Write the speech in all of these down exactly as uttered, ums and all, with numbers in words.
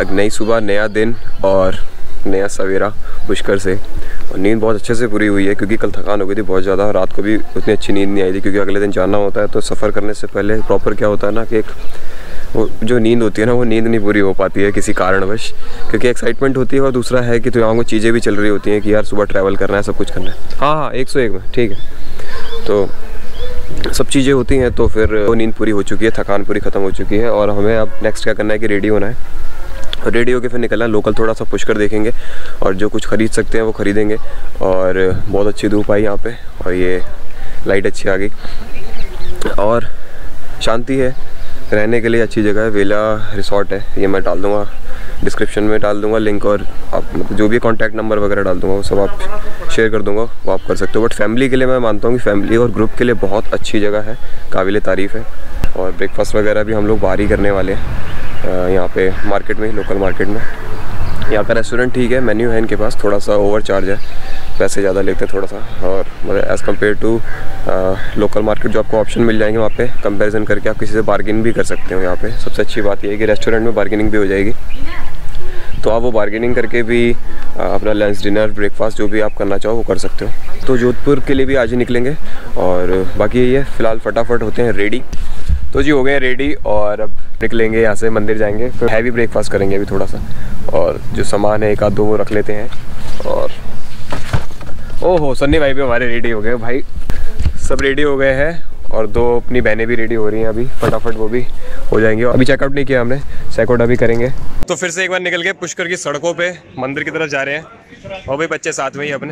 नई सुबह, नया दिन और नया सवेरा पुष्कर से। और नींद बहुत अच्छे से पूरी हुई है क्योंकि कल थकान हो गई थी बहुत ज़्यादा। रात को भी उतनी अच्छी नींद नहीं आई थी क्योंकि अगले दिन जाना होता है। तो सफ़र करने से पहले प्रॉपर क्या होता है ना कि एक वो जो नींद होती है ना वो नींद नहीं पूरी हो पाती है किसी कारणवश, क्योंकि एक्साइटमेंट होती है और दूसरा है कि तो यहाँ को चीज़ें भी चल रही होती हैं कि यार सुबह ट्रैवल करना है, सब कुछ करना है। हाँ हाँ एक सौ एक में ठीक है। तो सब चीज़ें होती हैं तो फिर वो नींद पूरी हो चुकी है, थकान पूरी ख़त्म हो चुकी है। और हमें अब नेक्स्ट क्या करना है कि रेडी होना है और रेडी होकर फिर निकलना है। लोकल थोड़ा सा पुष्कर देखेंगे और जो कुछ ख़रीद सकते हैं वो ख़रीदेंगे। और बहुत अच्छी धूप आई यहाँ पे और ये लाइट अच्छी आ गई और शांति है, रहने के लिए अच्छी जगह है। वेला रिसोर्ट है, ये मैं डाल दूँगा डिस्क्रिप्शन में, डाल दूँगा लिंक। और आप जो भी कॉन्टैक्ट नंबर वगैरह डाल दूँगा वो सब आप शेयर कर दूँगा, वो आप कर सकते हो। बट फैमिली के लिए मैं मानता हूँ कि फैमिली और ग्रुप के लिए बहुत अच्छी जगह है, काबिल तारीफ़ है। और ब्रेकफास्ट वगैरह भी हम लोग बाहर ही करने वाले हैं यहाँ पे मार्केट में, लोकल मार्केट में। यहाँ का रेस्टोरेंट ठीक है, मेन्यू है इनके पास, थोड़ा सा ओवर चार्ज है, पैसे ज़्यादा लेते हैं थोड़ा सा। और मतलब as compare to local market जो आपको ऑप्शन मिल जाएंगे वहाँ पे कंपैरिजन करके आप किसी से बार्गेन भी कर सकते हो। यहाँ पे सबसे अच्छी बात यह है कि रेस्टोरेंट में बार्गेनिंग भी हो जाएगी, तो आप वो बार्गेनिंग करके भी आ, अपना लंच, डिनर, ब्रेकफास्ट जो भी आप करना चाहो वो कर सकते हो। तो जोधपुर के लिए भी आज ही निकलेंगे और बाकी यही है, फ़िलहाल फटाफट होते हैं रेडी। तो जी हो गए रेडी और अब निकलेंगे यहाँ से, मंदिर जाएंगे, फिर हैवी ब्रेकफास्ट करेंगे अभी थोड़ा सा। और जो सामान है एक आध दो वो रख लेते हैं। और ओहो सन्नी भाई भी हमारे रेडी हो गए भाई, सब रेडी हो गए हैं। और दो अपनी बहनें भी रेडी हो रही हैं, अभी फटाफट वो भी हो जाएंगे। अभी चेकआउट नहीं किया हमने, चेकआउट अभी करेंगे। तो फिर से एक बार निकल के पुष्कर की सड़कों पे मंदिर की तरफ जा रहे हैं और भाई बच्चे साथ में ही अपने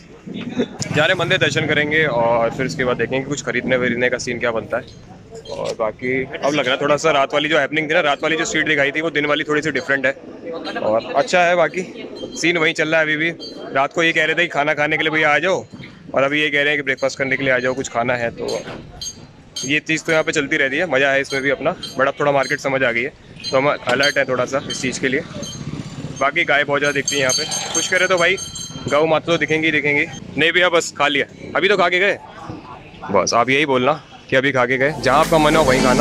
जा रहे हैं, मंदिर दर्शन करेंगे और फिर उसके बाद देखेंगे कुछ खरीदने वरीदने का सीन क्या बनता है। और बाकी अब लग रहा है थोड़ा सा रात वाली जो हैपनिंग थी ना, रात वाली जो स्ट्रीट दिखाई थी वो दिन वाली थोड़ी सी डिफरेंट है और अच्छा है। बाकी सीन वहीं चल रहा है अभी भी। रात को ये कह रहे थे कि खाना खाने के लिए भैया आ जाओ, और अभी ये कह रहे हैं कि ब्रेकफास्ट करने के लिए आ जाओ, कुछ खाना है। तो ये चीज़ तो यहाँ पे चलती रहती है, मज़ा है इसमें भी अपना। बड़ा थोड़ा मार्केट समझ आ गई है तो हम अलर्ट है थोड़ा सा इस चीज़ के लिए। बाकी गाय बहुत ज़्यादा दिखती है यहाँ पे, कुछ करे तो भाई गौ माता तो दिखेंगी दिखेंगी। नहीं भैया बस खा लिया, अभी तो खा के गए, बस आप यही बोलना कि अभी खा के गए, जहाँ आपका मन हो वहीं खाना।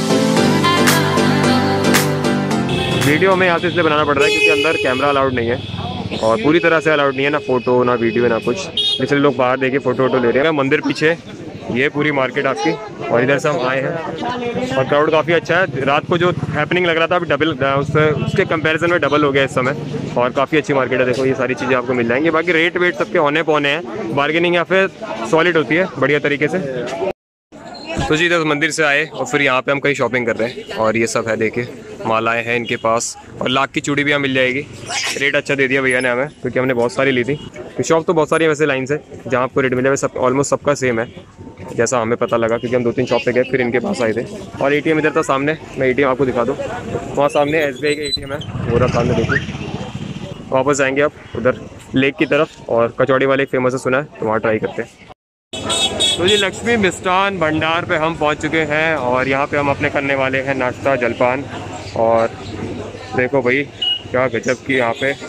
वीडियो हमें यहाँ से इसलिए बनाना पड़ रहा है क्योंकि अंदर कैमरा अलाउड नहीं है और पूरी तरह से अलाउड नहीं है, ना फोटो ना वीडियो ना कुछ, इसलिए लोग बाहर देखिए फ़ोटो वोटो ले रहे हैं। मंदिर पीछे, ये पूरी मार्केट आपकी, और इधर से हम आए हैं और क्राउड काफ़ी अच्छा है। रात को जो हैपनिंग लग रहा था अभी डबल उससे उसके कंपैरिजन में डबल हो गया इस समय, और काफ़ी अच्छी मार्केट है। देखो ये सारी चीज़ें आपको मिल जाएंगी। बाकी रेट वेट सबके होने पौने हैं, बार्गेनिंग या फिर सॉलिड होती है बढ़िया तरीके से। तो जी इधर मंदिर से आए और फिर यहाँ पे हम कहीं शॉपिंग कर रहे हैं और ये सब है, देखिए मालाएं हैं इनके पास और लाख की चूड़ी भी यहाँ मिल जाएगी। रेट अच्छा दे दिया भैया ने हमें क्योंकि हमने बहुत सारी ली थी। तो शॉप तो बहुत सारी है वैसे लाइन से जहाँ आपको रेट मिले, सब ऑलमोस्ट सबका सेम है जैसा हमें पता लगा क्योंकि हम दो तीन शॉप पे गए फिर इनके पास आए थे। और ए टी एम इधर था सामने, मैं ए टी एम आपको दिखा दूँ, वहाँ सामने एस बी आई का ए टी एम है, वो रहा सामने देखिए। वापस जाएंगे आप उधर लेक की तरफ और कचौड़ी वाले एक फेमस है सुना है, तो वहाँ ट्राई करते हैं। तो जी लक्ष्मी मिष्ठान भंडार पे हम पहुंच चुके हैं और यहाँ पे हम अपने करने वाले हैं नाश्ता जलपान। और देखो भाई क्या गजब की यहाँ पे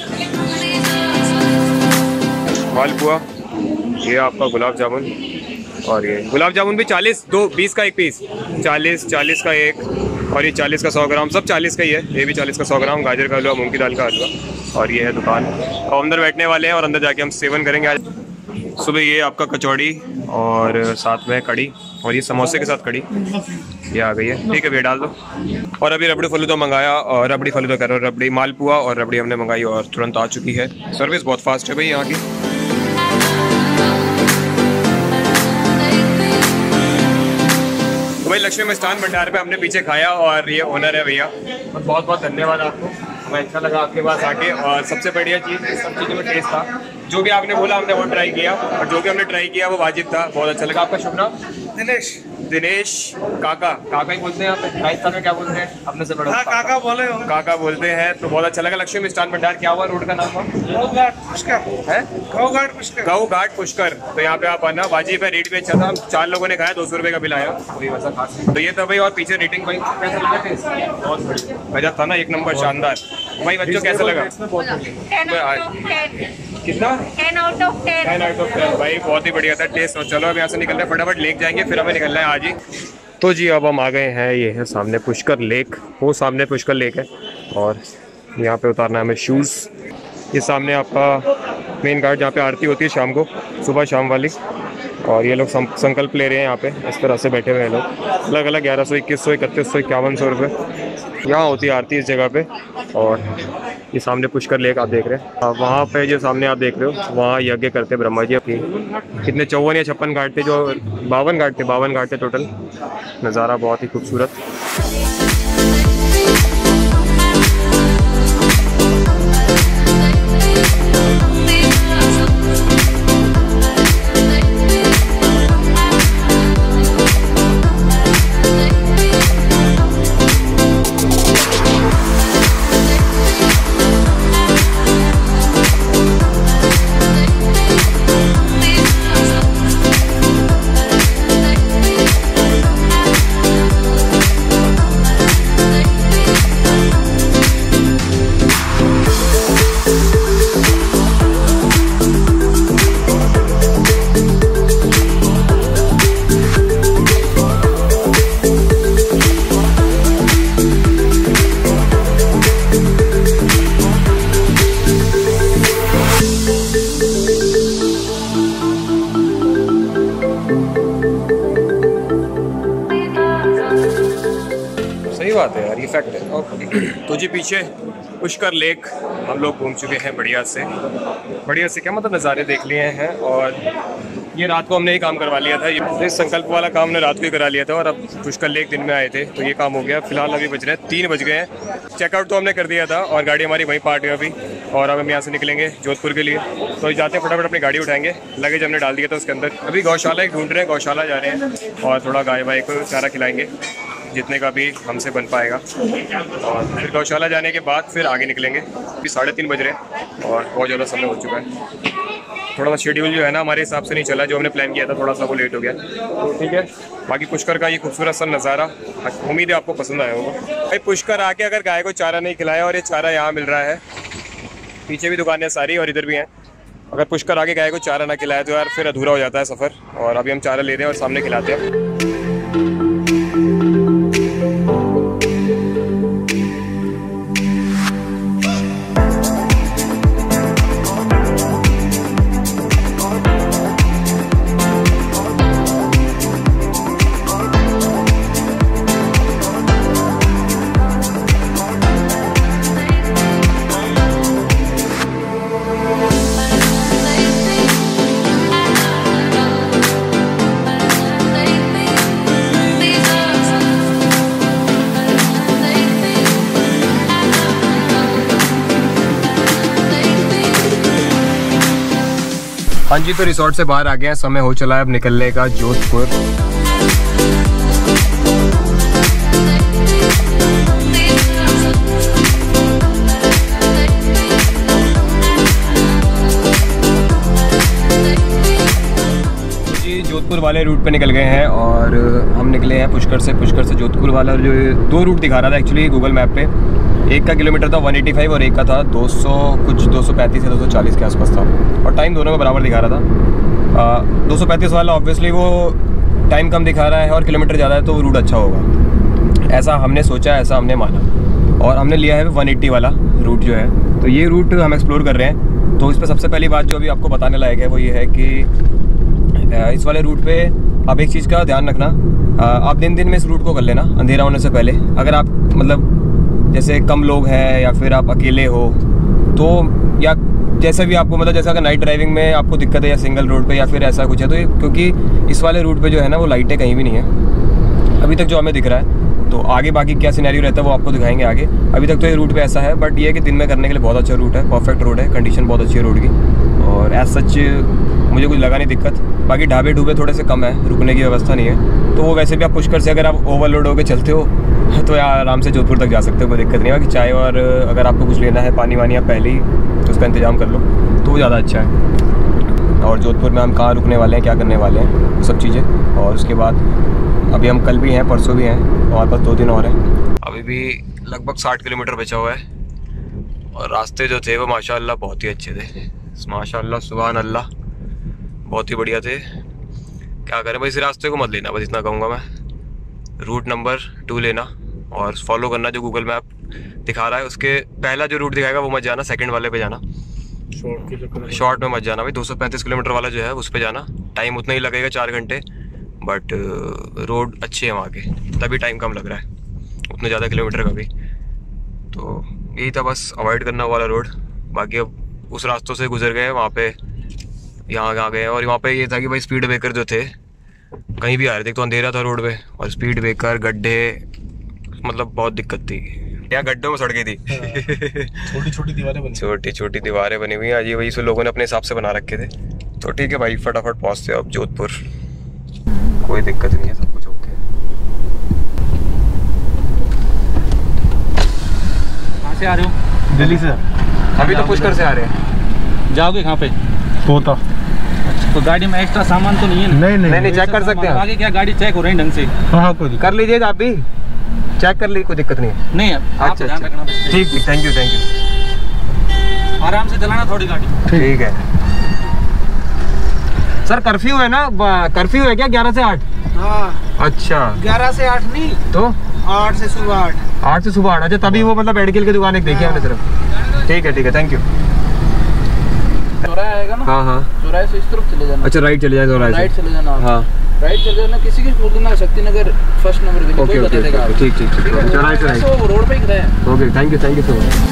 मालपुआ, ये आपका गुलाब जामुन, और ये गुलाब जामुन भी चालीस, दो बीस का एक पीस, चालीस चालीस का एक, और ये चालीस का सौ ग्राम, सब चालीस का ही है। ये भी चालीस का सौ ग्राम, गाजर का हलवा, मूंग की दाल का हलवा। और ये है दुकान, और अंदर बैठने वाले हैं और अंदर जाके हम सेवन करेंगे आज सुबह। ये आपका कचौड़ी और साथ में कड़ी, और ये समोसे के साथ कड़ी ये आ गई है। ठीक है भैया डाल दो। और अभी रबड़ी फलूदा मंगाया, और रबड़ी फलूदा कर रहा हूँ, रबड़ी मालपुआ और रबड़ी हमने मंगाई और तुरंत आ चुकी है। सर्विस बहुत फास्ट है भाई यहाँ की। तो भाई लक्ष्मी मिष्ठान भंडार पे हमने पीछे खाया और ये ओनर है भैया, और बहुत बहुत धन्यवाद आपको, हमें अच्छा लगा आपके पास आके। और सबसे बढ़िया चीज़ सब चीज़ों में टेस्ट था, जो भी आपने बोला हमने वो ट्राई किया, और जो भी हमने ट्राई किया वो वाजिब था, बहुत अच्छा लगा। आपका शुभ नाम? दिनेश। दिनेश काका, काका ही बोलते हैं आप राजस्थान में, क्या बोलते हैं अपने से बड़ा? हाँ, काका बोले हो। काका बोलते हैं, तो बहुत अच्छा लगा। लक्ष्मी मिष्ठान भंडार, क्या हुआ रोड का नाम? गऊ घाट पुष्कर है, गऊ घाट पुष्कर, गऊ घाट पुष्कर। तो यहाँ पे आप आना, वाजिब है, रेट भी अच्छा था। हम चार लोगों ने खाया, दो सौ रुपये का बिल आया, कोई वैसा खास। तो ये था भाई, और पीछे रेटिंग भाई कैसा लगा? बहुत बढ़िया, गजब था ना, एक नंबर शानदार। भाई बच्चों कैसा लगा? कितना? Ten out of ten. Ten out of ten भाई, बहुत ही बढ़िया था टेस्ट। और चलो अब यहाँ से निकल रहे हैं, फटाफट लेक जाएंगे, फिर हमें निकलना है आज ही। तो जी अब हम आ गए हैं, ये है सामने पुष्कर लेक, वो सामने पुष्कर लेक है। और यहाँ पे उतारना है हमें शूज़। ये सामने आपका मेन घाट जहाँ पे आरती होती है शाम को, सुबह शाम वाली। और ये लोग संकल्प ले रहे हैं यहाँ पे, इस तरह से बैठे हुए हैं लोग। अलग अलग ग्यारह सौ इक्कीस सौ इकतीस सौ इक्यावन सौ रुपये यहाँ होती है आरती इस जगह पे। और ये सामने पुष्कर लेक आप देख रहे हैं, वहाँ पे जो सामने आप देख रहे हो वहाँ यज्ञ करते ब्रह्मा जी अपनी। कितने चौवन या छप्पन घाट थे, जो बावन घाट थे बावन घाट थे टोटल। नज़ारा बहुत ही खूबसूरत। बात है यार, ये फैक्ट है। तो जी पीछे पुष्कर लेक हम लोग घूम चुके हैं बढ़िया से। बढ़िया से क्या मतलब, नज़ारे देख लिए हैं। और ये रात को हमने ये काम करवा लिया था, ये संकल्प वाला काम ने रात को ही करा लिया था। और अब पुष्कर लेक दिन में आए थे तो ये काम हो गया। फिलहाल अभी बज रहे हैं तीन बज गए हैं। चेकआउट तो हमने कर दिया था और गाड़ी हमारी वहीं पार्ट है अभी। और अब हम यहाँ से निकलेंगे जोधपुर के लिए। तो जाते हैं फटाफट अपनी गाड़ी उठाएंगे, लगेज हमने डाल दिया था उसके अंदर। अभी गौशाला एक ढूंढ रहे हैं, गौशाला जा रहे हैं और थोड़ा गाय वाय को चारा खिलाएंगे जितने का भी हमसे बन पाएगा। और फिर गौशाला जाने के बाद फिर आगे निकलेंगे। अभी साढ़े तीन बज रहे हैं और बहुत ज़्यादा समय हो चुका है। थोड़ा सा शेड्यूल जो है ना हमारे हिसाब से नहीं चला, जो हमने प्लान किया था थोड़ा सा वो लेट हो गया। तो ठीक है, बाकी पुष्कर का ये खूबसूरत सा नज़ारा, उम्मीद है आपको पसंद आया होगा। भाई पुष्कर आके अगर गाय को चारा नहीं खिलाया, और ये चारा यहाँ मिल रहा है, पीछे भी दुकानें सारी और इधर भी हैं। अगर पुष्कर आके गाय को चारा ना खिलाया तो यार फिर अधूरा हो जाता है सफ़र। और अभी हम चारा ले रहे हैं और सामने खिलाते हैं। हाँ जी, तो रिसोर्ट से बाहर आ गए हैं, समय हो चला है अब निकलने का जोधपुर। जी जोधपुर वाले रूट पे निकल गए हैं और हम निकले हैं पुष्कर से। पुष्कर से जोधपुर वाला जो दो रूट दिखा रहा था एक्चुअली गूगल मैप पे, एक का किलोमीटर था एक सौ पचासी और एक का था दो सौ कुछ दो सौ पैंतीस या दो सौ चालीस के आसपास था। और टाइम दोनों में बराबर दिखा रहा था। दो सौ पैंतीस वाला ऑब्वियसली वो टाइम कम दिखा रहा है और किलोमीटर ज़्यादा है तो रूट अच्छा होगा, ऐसा हमने सोचा, ऐसा हमने माना। और हमने लिया है एक सौ अस्सी वाला रूट जो है। तो ये रूट हम एक्सप्लोर कर रहे हैं। तो इस पर सबसे पहली बात जो अभी आपको बताने लायक है वो ये है कि इस वाले रूट पे आप एक चीज़ का ध्यान रखना, आप दिन दिन में इस रूट को कर लेना अंधेरा होने से पहले। अगर आप मतलब जैसे कम लोग हैं या फिर आप अकेले हो तो, या जैसे भी आपको मतलब जैसे अगर नाइट ड्राइविंग में आपको दिक्कत है या सिंगल रोड पे या फिर ऐसा कुछ है तो, क्योंकि इस वाले रूट पे जो है ना वो लाइटें कहीं भी नहीं है अभी तक जो हमें दिख रहा है। तो आगे बाकी क्या सिनेरियो रहता है वो आपको दिखाएंगे आगे। अभी तक तो ये रूट पे ऐसा है, बट ये है कि दिन में करने के लिए बहुत अच्छा रूट है, परफेक्ट रोड है, कंडीशन बहुत अच्छी है रोड की। और एज सच मुझे कुछ लगा नहीं दिक्कत। बाकी ढाबे ढूबे थोड़े से कम है, रुकने की व्यवस्था नहीं है। तो वो वैसे भी आप पुष्कर से अगर आप ओवरलोड होकर चलते हो तो यार आराम से जोधपुर तक जा सकते हो, कोई दिक्कत नहीं है। कि चाय और अगर आपको कुछ लेना है, पानी वानी आप पहले ही तो उसका इंतज़ाम कर लो तो वो ज़्यादा अच्छा है। और जोधपुर में हम कहाँ रुकने वाले हैं, क्या करने वाले हैं, वो सब चीज़ें। और उसके बाद अभी हम कल भी हैं, परसों भी हैं, हमारे पास दो दिन और हैं। अभी भी लगभग साठ किलोमीटर बचा हुआ है। और रास्ते जो थे वो माशाअल्लाह बहुत ही अच्छे थे, माशाअल्लाह सुभान अल्लाह, बहुत ही बढ़िया थे। क्या करें भाई, इस रास्ते को मत लेना, बस इतना कहूँगा मैं। रूट नंबर टू लेना और फॉलो करना जो गूगल मैप दिखा रहा है। उसके पहला जो रूट दिखाएगा वो मत जाना, सेकंड वाले पे जाना, शॉर्ट में मत जाना भाई। दो सौ पैंतीस किलोमीटर वाला जो है उस पे जाना, टाइम उतना ही लगेगा, चार घंटे, बट रोड अच्छी है वहाँ के, तभी टाइम कम लग रहा है, उतने ज़्यादा किलोमीटर का भी। तो यही था बस, अवॉइड करना वाला रोड। बाकी अब उस रास्तों से गुजर गए, वहाँ पे यहाँ आ गए। और वहाँ पे ये था कि भाई स्पीड ब्रेकर जो थे कहीं भी आ रहे थे, तो अंधेरा था रोड पे, और स्पीड ब्रेकर, गड्ढे, मतलब बहुत दिक्कत थी। यहाँ गड्ढों में सड़ गई थी। छोटी छोटी दीवारें बनी छोटी छोटी दीवारें बनी हुई हैं, ये वही से लोगों ने अपने हिसाब से बना रखे थे। तो ठीक है भाई, फटाफट पहुँचते हो अब जोधपुर, कोई दिक्कत नहीं है, सब कुछ ओके है। कहाँ से आ रहे हो? दिल्ली से। अभी तो पुष्कर से आ रहे हैं। जाओगे कहाँ पे? कोटा। अच्छा, तो गाड़ी में एक्स्ट्रा सामान तो नहीं है? नहीं नहीं नहीं, चेक कर सकते हैं आगे, क्या गाड़ी चेक हो रही है ढंग से? हाँ, कोई कर लीजिएगा, आप भी चेक कर लीजिए, कोई दिक्कत नहीं है। नहीं है, आप ध्यान रखना। ठीक ठीक, थैंक यू थैंक यू। आराम से चलाना थोड़ी गाड़ी। ठीक है सर। कर्फ्यू है ना, कर्फ्यू है क्या ग्यारह से आठ? हाँ। अच्छा, ग्यारह से आठ नहीं तो आठ से सुबह आठ। आठ से सुबह आठ। अच्छा, तभी वो मतलब मेडिकल की दुकान एक देखी है हमने तरफ। ठीक है ठीक है, थैंक यू। चौराहा आएगा ना? हाँ हाँ, चौराहे से इस तरफ चले जाना। अच्छा, राइट चले जाए, चौराहे से राइट चले जाना। हाँ, राइट चले जाना, किसी की बोल देना शक्ति नगर फर्स्ट नंबर गली, कोई बता देगा। ठीक ठीक ठीक, चौराहे से राइट, वो रोड पे ही खड़ा है। Okay, thank you thank you so much.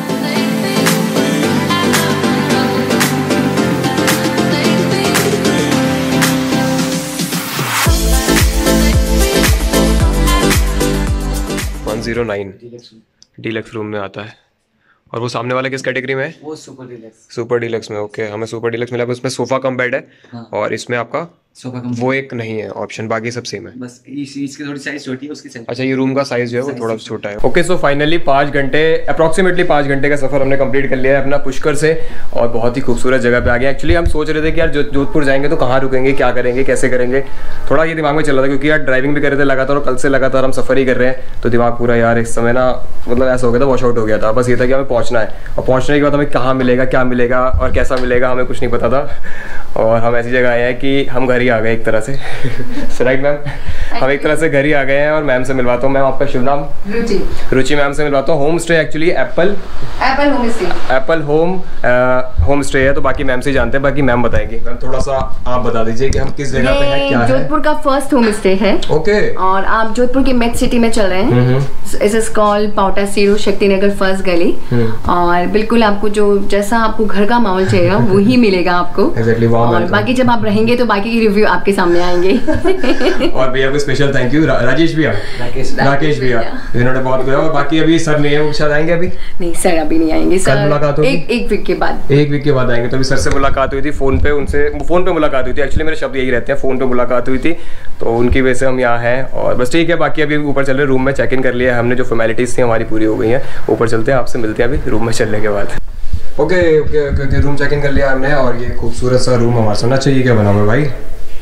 One zero nine deluxe room में आता है। और वो सामने वाला किस कैटेगरी में है? वो सुपर डीलक्स। सुपर डीलक्स में, ओके। हमें सुपर डीलक्स मिला, उसमें सोफा कम बेड है। हाँ। और इसमें आपका सोफा कम, वो एक नहीं है ऑप्शन, बाकी सब सेम है, बस इस इसकी थोड़ी साइज छोटी है उसकी साइज। अच्छा, ये रूम का साइज जो है वो थोड़ा छोटा है। ओके, सो फाइनली पाँच घंटे अप्रॉक्सीमेटली पाँच घंटे का सफर हमने कंप्लीट कर लिया है अपना पुष्कर से, और बहुत ही खूबसूरत जगह पे आ गए। एक्चुअली हम सोच रहे थे कि यार जोधपुर जाएंगे तो कहाँ रुकेंगे, क्या करेंगे, कैसे करेंगे, थोड़ा ये दिमाग में चल रहा था, क्योंकि यार ड्राइविंग भी कर रहे थे लगातार, और कल से लगातार हम सफर ही कर रहे हैं, तो दिमाग पूरा यार इस समय ना मतलब ऐसा हो गया था, वॉश आउट हो गया था। बस ये था कि हमें पहुँचना है, और पहुँचने के बाद हमें कहाँ मिलेगा, क्या मिलेगा और कैसा मिलेगा, हमें कुछ नहीं पता था। और हम ऐसी जगह आए हैं कि हम घर ही आ गए एक तरह से। राइट मैम, हम एक तरह से घर ही आ गए हैं। और मैम से मिलवाता हूँ। मैम, आपका शुभ नाम? रुचि। रुचि मैम से मिलवाता हूँ। Home stay actually apple apple home stay apple home home stay है, तो बाकी मैम से ही जानते हैं, बाकी मैम बताएंगे। मैम, थोड़ा सा आप बता दीजिए कि हम किस जगह पे हैं, क्या है? जोधपुर का फर्स्ट होम स्टे है। ओके। और आप जोधपुर की मेट सिटी में चल रहे हैं। It is called Paota C road Shakti Nagar first गली। और बिल्कुल आपको जो जैसा आपको घर का माहौल चाहिए वो ही मिलेगा आपको। exactly, और बाकी जब आप रहेंगे तो बाकी की रिव्यू आपके सामने आएंगे। और भैया को स्पेशल थैंक यू, राजेश भैया, राकेश भैया, इन्होंने बहुत किया। और बाकी अभी सर नहीं है, वो शायद आएंगे अभी? नहीं सर, अभी नहीं आएंगे सर, मुलाकात होगी एक एक वीक के बाद। एक वीक के बाद आएंगे। तो अभी सर से मुलाकात हुई थी फोन पे, उनसे फोन पे मुलाकात हुई थी। एक्चुअली मेरे शब्द यही रहते हैं, फोन पे मुलाकात हुई थी, तो उनकी वजह से हम यहाँ हैं। और बस ठीक है, बाकी अभी ऊपर चल रहे, रूम में चेक इन कर लिया हमने, जो फॉर्मेलिटीज थी हमारी पूरी हो गई हैं। ऊपर चलते हैं, आपसे मिलते हैं अभी रूम में चलने के बाद। Okay okay okay, room check in कर लिया हमने, और ये खूबसूरत सा रूम हमारे सामने। अच्छा, ये क्या बना हुआ है भाई?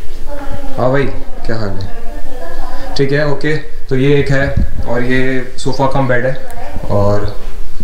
हाँ भाई, क्या हाल है? ठीक है, ओके। तो ये एक है, और ये सोफ़ा कम बेड है, और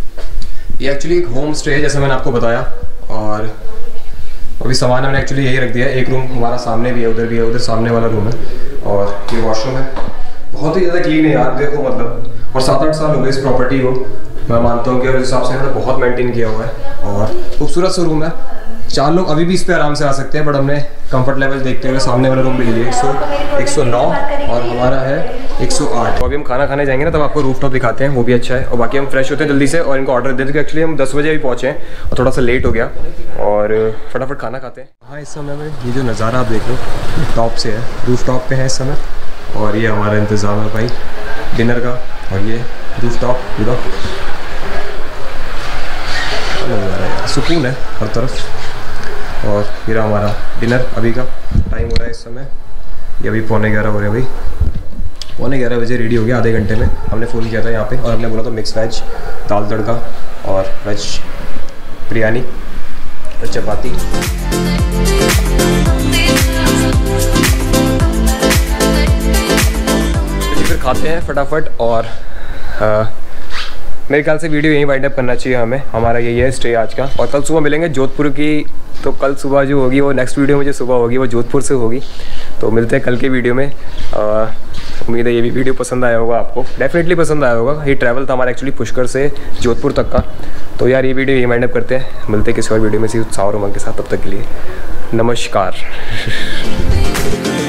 ये एक्चुअली एक होम स्टे है जैसे मैंने आपको बताया। और अभी सामान हमने एक्चुअली यही रख दिया है। एक रूम हमारा सामने भी है, उधर भी है, उधर सामने वाला रूम है, और ये वॉशरूम है। बहुत ही ज़्यादा क्लीन है यार, देखो मतलब। और सात आठ साल हो गए इस प्रॉपर्टी को, मैं मानता हूँ कि उस हिसाब से इन्होंने बहुत मेंटेन किया हुआ है। और खूबसूरत सा रूम है, चार लोग अभी भी इस पे आराम से आ सकते हैं, बट हमने कंफर्ट लेवल देखते हुए सामने वाला रूम भी लिया। एक सौ नौ और हमारा है एक सौ आठ। तो अभी हम खाना खाने जाएंगे ना, तब आपको रूफ टॉप दिखाते हैं, वो भी अच्छा है। और बाकी हम फ्रेश होते हैं जल्दी से और इनको ऑर्डर देते हैं, क्योंकि एक्चुअली हम दस बजे अभी पहुँचे हैं और थोड़ा सा लेट हो गया, और फटाफट खाना खाते हैं। हाँ, इस समय में ये जो नज़ारा आप देख लो टॉप से है, रूफ टॉप पे है इस समय। और ये हमारा इंतज़ाम है भाई डिनर का, और ये रूफ टॉप पूरा नज़ारा है, सुकून है हर तरफ। और फिर हमारा डिनर अभी का टाइम हो रहा है इस समय, ये अभी पौने ग्यारह हो रहे हैं भाई, पौने ग्यारह बजे रेडी हो गया आधे घंटे में। हमने फ़ोन किया था यहाँ पे, और हमने बोला था मिक्स वेज, दाल तड़का और वेज बिरयानी और चपाती। तो फिर खाते हैं फटाफट। और आ, मेरे ख्याल से वीडियो यहीं वाइंड अप करना चाहिए हमें। हमारा यही है स्टे आज का, और कल सुबह मिलेंगे जोधपुर की। तो कल सुबह जो होगी वो नेक्स्ट वीडियो में जो सुबह होगी वो जोधपुर से होगी। तो मिलते हैं कल के वीडियो में। आ, उम्मीद है ये भी वीडियो पसंद आया होगा आपको, डेफिनेटली पसंद आया होगा। ये ट्रैवल था हमारा एक्चुअली पुष्कर से जोधपुर तक का। तो यार ये वीडियो ये वाइंड अप करते हैं, मिलते हैं किसी और वीडियो में सी उत्साह और उमंग के साथ। तब तक के लिए नमस्कार।